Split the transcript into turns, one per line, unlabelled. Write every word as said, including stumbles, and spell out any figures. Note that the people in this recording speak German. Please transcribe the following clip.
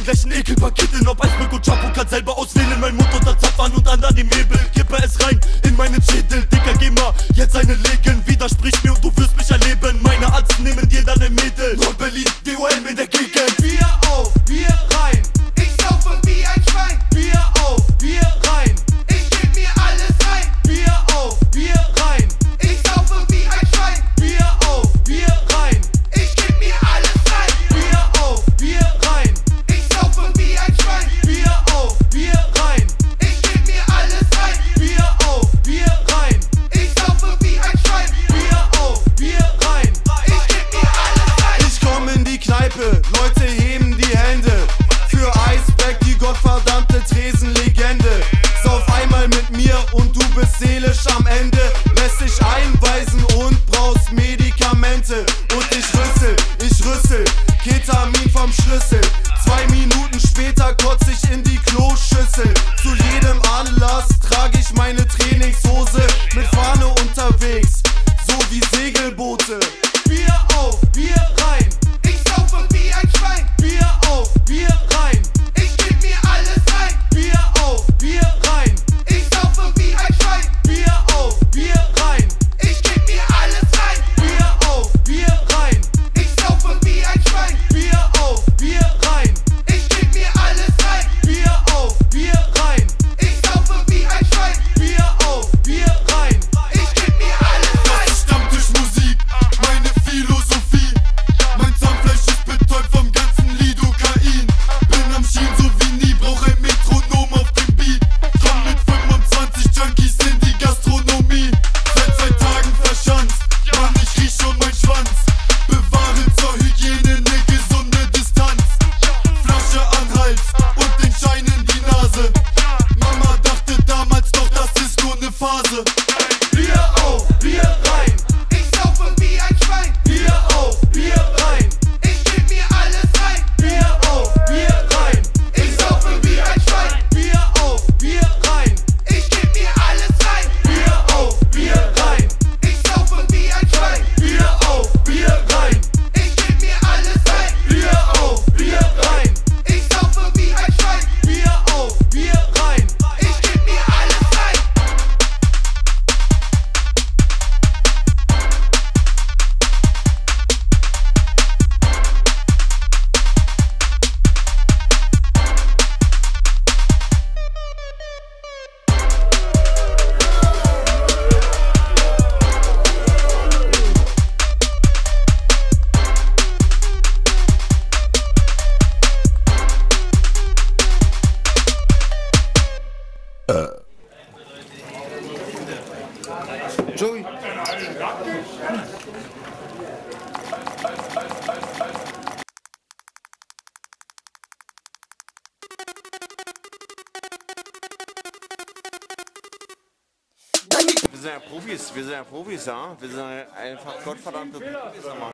den gleichen Ekelpaketen. Ob Eisberg und Chapo, kann selber auswählen. Mein Mund unter Zapfern und an dem Hebel. Kippe es rein in meinen Schädel. Dicker, geh mal jetzt eine legen. Widersprich mir und du wirst mich erleben. Meine Arzen nehmen dir deine Mädel. Nord-Berlin, D O M in der Gegend.
Bier auf, Bier rein. Ich saufe wie ein Schwein. Bier auf, Bier rein. Ich geb mir alles rein. Bier auf, Bier rein. Ich saufe wie ein Schwein. Bier auf, Bier rein. Ich geb mir alles rein. Bier auf, Bier rein. Ich saufe wie ein Schwein. Bier auf, Bier rein. Ich geb mir alles rein. Bier auf, Bier rein. Ich saufe wie ein Schwein. Bier auf, Bier rein. Ich geb mir alles rein.
Ich komm in die Kneipe, Leute heben die Hände. Für Eisberg, die gottverdammte Tresenlegende. Sauf einmal mit mir und du bist seelisch am Ende. Lässt dich einweisen und brauchst Medikamente. Und ich rüssel, ich rüssel, Ketamin vom Schlüssel. Zwei Minuten später kotz ich in die Kloschüssel. Zu jedem Anlass trage ich meine Trainingshose. Mit Fahne unterwegs, so wie Segelboote.
Bier auf, Bier rein. Ich saufe wie ein Schwein. Bier auf, Bier rein. Ich geb mir alles rein. Bier auf, Bier rein. Ich saufe wie ein Schwein. Bier auf, Bier rein. Ich geb mir alles rein. Bier auf, Bier rein. Ich saufe wie ein Schwein. Bier auf, Bier rein. Ich geb mir alles rein. Bier auf, Bier rein. Ich saufe wie ein Schwein. Bier auf, Bier rein. Ich geb mir alles rein.
Das ist Stammtischmusik, meine Philosophie. Mein Zahnfleisch ist betäubt vom ganzen Lidocain. Bin am Schien so wie nie, brauch ein Metronom auf dem Beat. Komm mit fünfundzwanzig Junkies in die Gastronomie. Seit zwei Tagen verschanzt, Mann, ich riech schon mein Schwanz. Bewahre zur Hygiene ne gesunde Distanz. Flasche an Hals und den Schein in die Nase. Mama dachte damals doch, das ist nur ne Phase.
Bier auf, Bier rein. Ich saufe wie ein Schwein. Bier auf, Bier rein. Ich geb mir alles rein. Bier auf, Bier rein. Ich saufe wie ein Schwein. Bier auf, Bier rein. Ich geb mir alles rein. Bier auf, Bier rein. Ich saufe wie ein Schwein. Bier auf, Bier rein. Ich geb mir alles rein. Bier auf, Bier rein. Ich saufe wie ein Schwein. Bier auf, Bier rein. Ich geb mir alles rein.
Joey.
Wir sind ja Profis, wir sind ja Profis, ja. Wir sind ja einfach gottverdammte Profis.